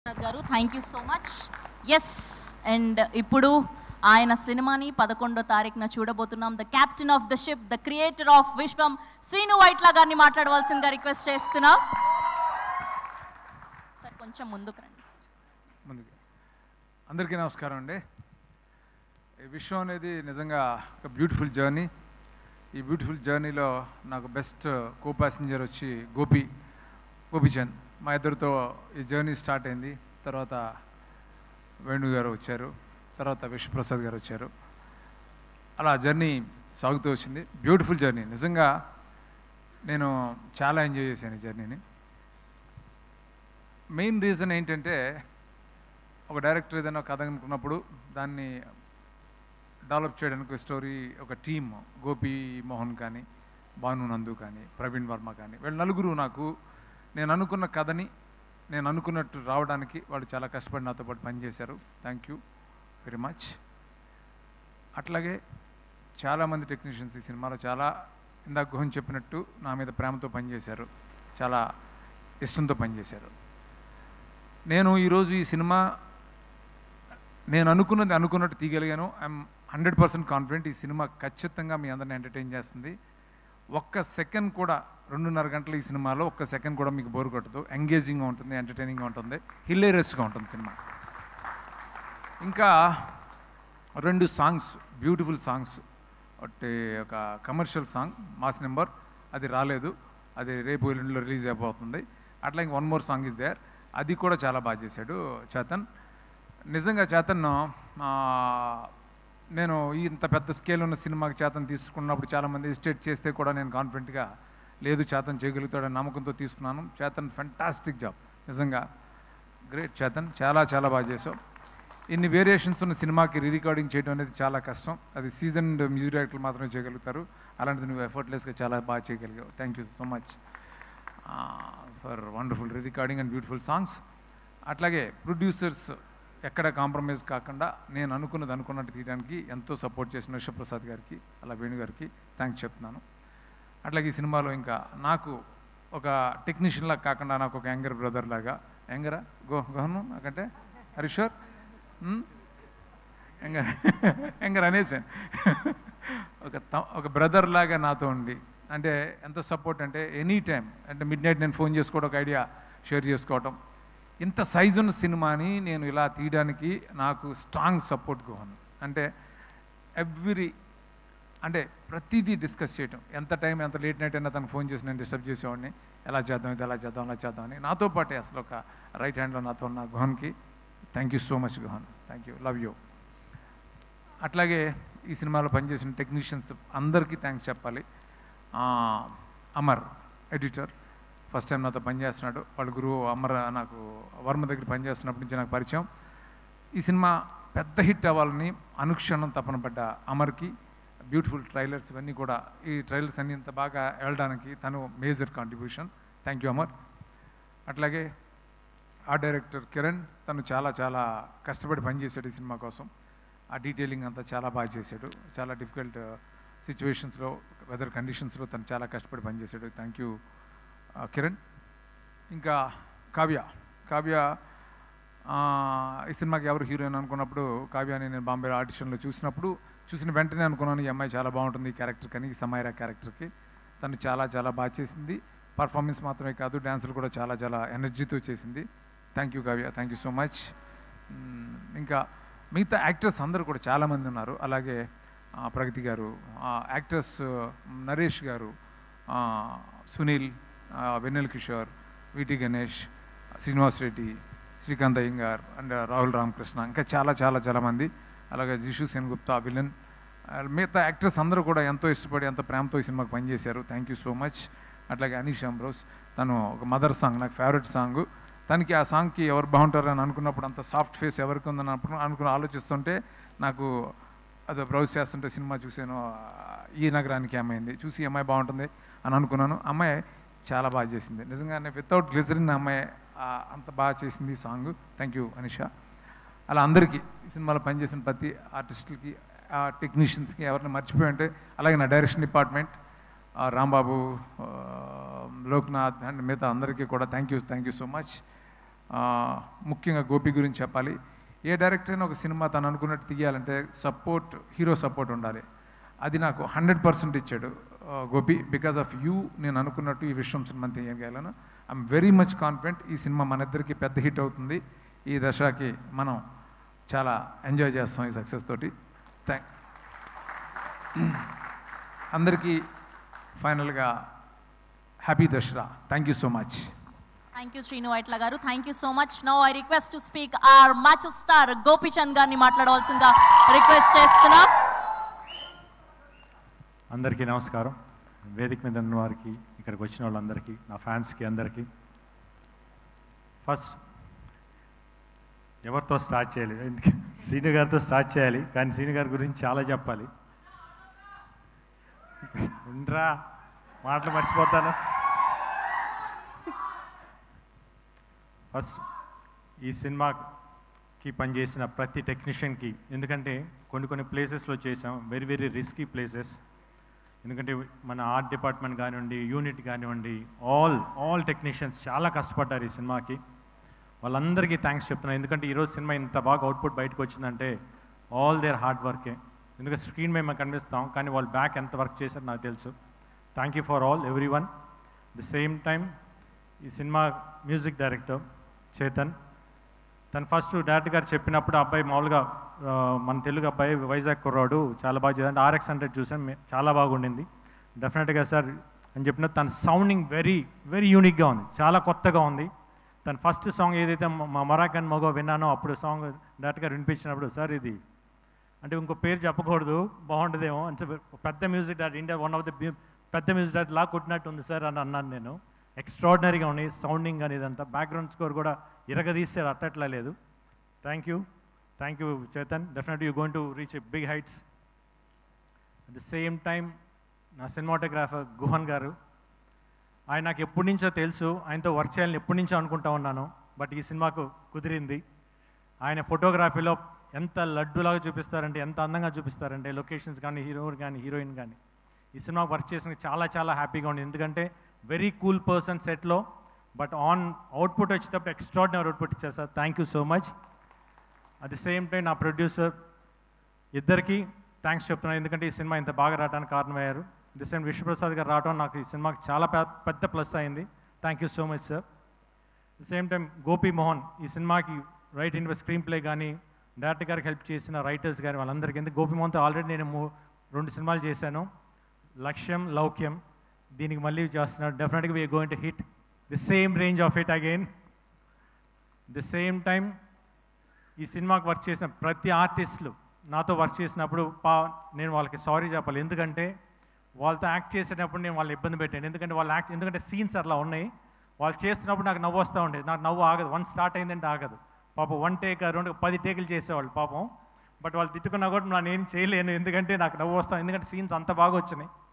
Prasad garu, thank you so much. Yes, and ఇప్పుడు ఆయన సినిమాని 11వ తారీఖున చూడబోతున్నాం. The captain of the ship, the creator of Viswam, Srinu Vaitla గారిని మాట్లాడవలసిందిగా రిక్వెస్ట్ చేస్తున్నా. సార్ కొంచెం ముందుకు రండి సార్. ముందుకు. అందరికీ నమస్కారం అండి. ఈ విశ్వం అనేది నిజంగా ఒక బ్యూటిఫుల్ జర్నీ. ఈ బ్యూటిఫుల్ జర్నీలో నాకు బెస్ట్ కో ప్యాసింజర్ వచ్చి గోపీచంద్. మా ఇద్దరితో ఈ జర్నీ స్టార్ట్ అయింది. తర్వాత వేణు గారు వచ్చారు, తర్వాత విశ్వప్రసాద్ గారు వచ్చారు. అలా జర్నీ సాగుతూ వచ్చింది. Beautiful journey. నిజంగా నేను చాలా ఎంజాయ్ చేశాను ఈ జర్నీని. మెయిన్ రీజన్ ఏంటంటే, ఒక డైరెక్టర్ ఏదైనా కథ అనుకున్నప్పుడు దాన్ని డెవలప్ చేయడానికి స్టోరీ, ఒక టీమ్, గోపి మోహన్ కానీ, భాను నందు కానీ, ప్రవీణ్ వర్మ కానీ, వీళ్ళు నలుగురు నాకు నేను అనుకున్న కథని నేను అనుకున్నట్టు రావడానికి వాళ్ళు చాలా కష్టపడి నాతో పాటు పనిచేశారు. Thank you very much. అట్లాగే చాలామంది టెక్నీషియన్స్ ఈ సినిమాలో చాలా, ఇందాక గుహన్ చెప్పినట్టు, నా మీద ప్రేమతో పనిచేశారు, చాలా ఇష్టంతో పనిచేశారు. నేను ఈరోజు ఈ సినిమా నేను అనుకున్నట్టు తీయగలిగాను. I'm 100% confident. ఈ సినిమా ఖచ్చితంగా మీ అందరిని ఎంటర్టైన్ చేస్తుంది. ఒక్క సెకండ్ కూడా, 2.5 గంటలు ఈ సినిమాలో ఒక్క సెకండ్ కూడా మీకు బోర్ కొట్టదు. ఎంగేజింగ్గా ఉంటుంది, ఎంటర్టైనింగ్గా ఉంటుంది, హిలేరియస్గా ఉంటుంది సినిమా. ఇంకా 2 సాంగ్స్, బ్యూటిఫుల్ సాంగ్స్. ఒకటి ఒక కమర్షియల్ సాంగ్, మాస్ నెంబర్, అది రాలేదు, అది రేపు ఎల్లుండిలో రిలీజ్ అయిపోతుంది. అట్లా ఇంక 1 మోర్ సాంగ్ ఇస్ దేర్, అది కూడా చాలా బాగా చేశాడు చేతన్. నిజంగా చేతన్, నేను ఇంత పెద్ద స్కేల్ ఉన్న సినిమాకి చేతన్ తీసుకున్నప్పుడు చాలామంది ఎస్టేట్ చేస్తే కూడా నేను కాన్ఫిడెంట్గా లేదు చేతన్ చేయగలుగుతాడని నమ్మకంతో తీసుకున్నాను. చేతన్ ఫెంటాస్టిక్ జాబ్, నిజంగా గ్రేట్ చేతన్, చాలా చాలా బాగా చేసావు. ఇన్ని వేరియేషన్స్ ఉన్న సినిమాకి రికార్డింగ్ చేయడం అనేది చాలా కష్టం. అది సీజన్డ్ మ్యూజిక్ డైరెక్టర్లు మాత్రమే చేయగలుగుతారు. అలాంటిది నువ్వు ఎఫర్ట్లెస్గా చాలా బాగా చేయగలిగావు. Thank you so much for wonderful recording and beautiful songs. అట్లాగే ప్రొడ్యూసర్స్ ఎక్కడ కాంప్రమైజ్ కాకుండా నేను అనుకున్నట్టు తీయడానికి ఎంతో సపోర్ట్ చేసిన విశ్వప్రసాద్ గారికి, అలా వేణు గారికి థ్యాంక్స్ చెప్తున్నాను. అట్లాగే ఈ సినిమాలో ఇంకా నాకు ఒక టెక్నీషియన్లా కాకుండా నాకు ఒక యంగర్ బ్రదర్ లాగా, యంగరా గోహను నాకంటే హరీశ్వర్ యంగర్ అనేసాను, ఒక బ్రదర్ లాగా నాతో ఉండి, అంటే ఎంత సపోర్ట్ అంటే ఎనీ టైం, అంటే మిడ్ నైట్ నేను ఫోన్ చేసుకోవడం, ఒక ఐడియా షేర్ చేసుకోవటం. ఇంత సైజు ఉన్న సినిమాని నేను ఇలా తీయడానికి నాకు స్ట్రాంగ్ సపోర్ట్ గోహన్. అంటే అంటే ప్రతిదీ డిస్కస్ చేయటం, ఎంత టైం, ఎంత లేట్ నైట్ అయినా తనకు ఫోన్ చేసి నేను డిస్టర్బ్ చేసేవాడిని, ఎలా చేద్దాం, ఇది ఎలా చేద్దాం, అలా చేద్దామని. నాతో పాటే అసలు ఒక రైట్ హ్యాండ్లో నాతో ఉన్న గోహన్కి thank you so much Guhan, thank you, love you. అట్లాగే ఈ సినిమాలో పనిచేసిన టెక్నీషియన్స్ అందరికీ థ్యాంక్స్ చెప్పాలి. అమర్ ఎడిటర్ ఫస్ట్ టైం నాతో పనిచేస్తున్నాడు. వాళ్ళ గురువు అమర్ నాకు వర్మ దగ్గర పనిచేస్తున్నప్పటి నుంచి నాకు పరిచయం. ఈ సినిమా పెద్ద హిట్ అవ్వాలని అనుక్షణం తపన పడ్డ అమర్కి బ్యూటిఫుల్ ట్రైలర్స్, ఇవన్నీ కూడా, ఈ ట్రైలర్స్ అన్నీ ఇంత బాగా వెళ్ళడానికి తను major contribution. Thank you Amar. అట్లాగే ఆ డైరెక్టర్ కిరణ్, తను చాలా చాలా కష్టపడి పనిచేశాడు ఈ సినిమా కోసం. ఆ డీటెయిలింగ్ అంతా చాలా బాగా చేశాడు. చాలా డిఫికల్ట్ సిచ్యువేషన్స్లో, వెదర్ కండిషన్స్లో తను చాలా కష్టపడి పనిచేశాడు. Thank you Kiran. ఇంకా కావ్య ఈ సినిమాకి ఎవరు హీరోయిన్ అనుకున్నప్పుడు కావ్యాని నేను బాంబేలో ఆడిషన్లో చూసిన వెంటనే అనుకున్నాను, ఈ అమ్మాయి చాలా బాగుంటుంది ఈ క్యారెక్టర్ కానీ, ఈ సమైరా క్యారెక్టర్కి. తను చాలా చాలా బాగా చేసింది. పర్ఫార్మెన్స్ మాత్రమే కాదు, డ్యాన్సులు కూడా చాలా చాలా ఎనర్జీతో చేసింది. Thank you Kavya, thank you so much. ఇంకా మిగతా యాక్టర్స్ అందరూ కూడా చాలామంది ఉన్నారు. అలాగే ప్రగతి గారు, actors Naresh garu, Sunil, Vennela Kishore, VT Ganesh, Srinivas Reddy, Srikanth Iyengar and Rahul Ramakrishna, ఇంకా చాలా చాలా చాలామంది. అలాగే జిషు సెన్గుప్తా విలన్, మిగతా యాక్టర్స్ అందరూ కూడా ఎంతో ఇష్టపడి, ఎంతో ప్రేమతో ఈ సినిమాకి పనిచేశారు. Thank you so much. అట్లాగే అనీష్ అంబ్రోస్, తను ఒక మదర్ సాంగ్, నాకు ఫేవరెట్ సాంగ్. తనకి ఆ సాంగ్కి ఎవరు బాగుంటారని అనుకున్నప్పుడు, అంత సాఫ్ట్ ఫేస్ ఎవరికి ఉందని అనుకుని ఆలోచిస్తుంటే, నాకు అది బ్రౌజ్ చేస్తుంటే సినిమా చూసాను, ఈ నగరానికి అమ్మాయింది, చూసి అమ్మాయి బాగుంటుంది అని అనుకున్నాను. అమ్మాయి చాలా బాగా చేసింది నిజంగానే, వితౌట్ గ్లిజరిన్ అమ్మాయి అంత బాగా చేసింది ఈ సాంగ్. Thank you Anisha. అలా అందరికీ ఈ సినిమాలో పనిచేసిన ప్రతి ఆర్టిస్టులకి, టెక్నీషియన్స్కి, ఎవరిని మర్చిపోయి ఉంటే, అలాగే నా direction department, Rambabu, Loknath and మిగతా అందరికీ కూడా థ్యాంక్ యూ సో మచ్. ముఖ్యంగా గోపి గురించి చెప్పాలి. ఏ డైరెక్టర్ అయినా ఒక సినిమా తను అనుకున్నట్టు తీయాలంటే హీరో సపోర్ట్ ఉండాలి. అది నాకు 100% ఇచ్చాడు గోపి. బికాజ్ ఆఫ్ యూ నేను అనుకున్నట్టు ఈ విశ్వం సినిమా తీయగలను. ఐఎమ్ వెరీ మచ్ కాన్ఫిడెంట్ ఈ సినిమా మన ఇద్దరికి పెద్ద హిట్ అవుతుంది. ఈ దశకి మనం చాలా ఎంజాయ్ చేస్తాం ఈ సక్సెస్ తోటి. అందరికీ ఫైనల్గా happy Dasara. Thank you so much. Thank you Srinu Vaitla garu. Thank you so much. Now I request to speak our macho star Gopichand గారిని మాట్లాడవలసిందిగా రిక్వెస్ట్ చేస్తున్నా. అందరికీ నమస్కారం. వేదిక మీద ఉన్న వారికి, ఇక్కడికి వచ్చిన వాళ్ళందరికీ, నా ఫ్యాన్స్కి అందరికీ. ఫస్ట్ ఎవరితో స్టార్ట్ చేయాలి? శ్రీను గారితో స్టార్ట్ చేయాలి, కానీ శ్రీను గారి గురించి చాలా చెప్పాలి. ఉండరా, మాటలు మర్చిపోతాను. ఫస్ట్ ఈ సినిమాకి పనిచేసిన ప్రతి టెక్నీషియన్కి, ఎందుకంటే కొన్ని ప్లేసెస్లో చేసాం, వెరీ వెరీ రిస్కీ ప్లేసెస్. ఎందుకంటే మన ఆర్ట్ డిపార్ట్మెంట్ కానివ్వండి, యూనిట్ కానివ్వండి, ఆల్ టెక్నీషియన్స్ చాలా కష్టపడ్డారు ఈ సినిమాకి. వాళ్ళందరికీ థ్యాంక్స్ చెప్తున్నాను. ఎందుకంటే ఈరోజు సినిమా ఇంత బాగా అవుట్పుట్ బయటకు వచ్చిందంటే ఆల్ దేర్ హార్డ్ వర్కే. ఎందుకంటే స్క్రీన్ మీద మేము కనిపిస్తాం, కానీ వాళ్ళు బ్యాక్ ఎంత వర్క్ చేశారో నాకు తెలుసు. Thank you for all everyone. The same time ఈ సినిమా మ్యూజిక్ డైరెక్టర్ చేతన్, తను ఫస్ట్ డైరెక్టర్ గారు చెప్పినప్పుడు అబ్బాయి మామూలుగా మన తెలుగు అబ్బాయి, వైజాగ్ కుర్రాడు, చాలా బాగా చేయాలంటే RX100 చూసాను, చాలా బాగుండింది. డెఫినెట్గా సార్ అని చెప్పిన తన సౌండింగ్ వెరీ వెరీ యూనిక్గా ఉంది, చాలా కొత్తగా ఉంది. తన ఫస్ట్ సాంగ్ ఏదైతే మా మరాకన్ మగో విన్నానో అప్పుడు సాంగ్ డైరెక్టర్ గారు వినిపించినప్పుడు, సార్ ఇది అంటే ఇంకో పేరు చెప్పకూడదు బాగుంటుందేమో అంటే పెద్ద music director, India one of the పెద్ద మ్యూజిక్ డైరెక్టర్ లా కొట్టినట్టు ఉంది సార్ అని అన్నాను నేను. ఎక్స్ట్రాడినరీగా ఉంది సౌండింగ్ అనేది, అంతా బ్యాక్గ్రౌండ్ స్కోర్ కూడా ఇరగదీస్తే అట్టట్లా లేదు. Thank you Chetan. Definitely you going to reach a big heights. At the same time నా సినిమాటోగ్రాఫర్ గుహన్ గారు, ఆయన నాకు ఎప్పటి నుంచో తెలుసు, ఆయనతో వర్క్ చేయాలని ఎప్పటి నుంచో అనుకుంటా ఉన్నాను, బట్ ఈ సినిమాకు కుదిరింది. ఆయన ఫోటోగ్రఫీలో ఎంత లడ్డులాగా చూపిస్తారంటే, ఎంత అందంగా చూపిస్తారంటే, లొకేషన్స్ కానీ, హీరోయిన్ కానీ. ఈ సినిమా వర్క్ చేసిన చాలా చాలా హ్యాపీగా ఉంది. ఎందుకంటే వెరీ కూల్ పర్సన్ సెట్లో, బట్ ఆన్ అవుట్పుట్ వచ్చేటప్పుడు ఎక్స్ట్రాడినరీ అవుట్పుట్ ఇచ్చారు sir. Thank you so much. At the same time నా ప్రొడ్యూసర్ ఇద్దరికి థ్యాంక్స్ చెప్తున్నాను, ఎందుకంటే ఈ సినిమా ఇంత బాగా రావడానికి కారణమయ్యారు. ది సేమ్ విశ్వప్రసాద్ గారు రావడం నాకు ఈ సినిమాకి చాలా పెద్ద ప్లస్ అయింది. Thank you so much sir. The same time Gopi Mohan ఈ సినిమాకి రైటింగ్ స్క్రీన్ ప్లే కానీ, డైరెక్టర్ గారికి హెల్ప్ చేసిన రైటర్స్ కానీ వాళ్ళందరికీ. ఎందుకు గోపి మోహన్తో ఆల్రెడీ నేను 2 సినిమాలు చేశాను, లక్ష్యం, లౌక్యం. దీనికి మళ్ళీ చేస్తున్నాడు. డెఫినెట్గా we're going to hit the same range of it again. The same time ఈ సినిమాకి వర్క్ చేసిన ప్రతి ఆర్టిస్టులు నాతో వర్క్ చేసినప్పుడు నేను వాళ్ళకి సారీ చెప్పాలి. ఎందుకంటే వాళ్ళతో యాక్ట్ చేసేటప్పుడు నేను వాళ్ళని ఇబ్బంది పెట్టాను. ఎందుకంటే సీన్స్ అట్లా ఉన్నాయి. వాళ్ళు చేస్తున్నప్పుడు నాకు నవ్వు వస్తూ ఉండేది. నాకు నవ్వు ఆగదు, 1 స్టార్ట్ అయిందంటే ఆగదు. పాపం 1 టేక్ 2 10 టేకులు చేసేవాళ్ళు పాపం. బట్ వాళ్ళు తిట్టుకున్నా కూడా నేను ఏం చేయలేను, ఎందుకంటే నాకు నవ్వు వస్తాను, ఎందుకంటే సీన్స్ అంత బాగా వచ్చినాయి.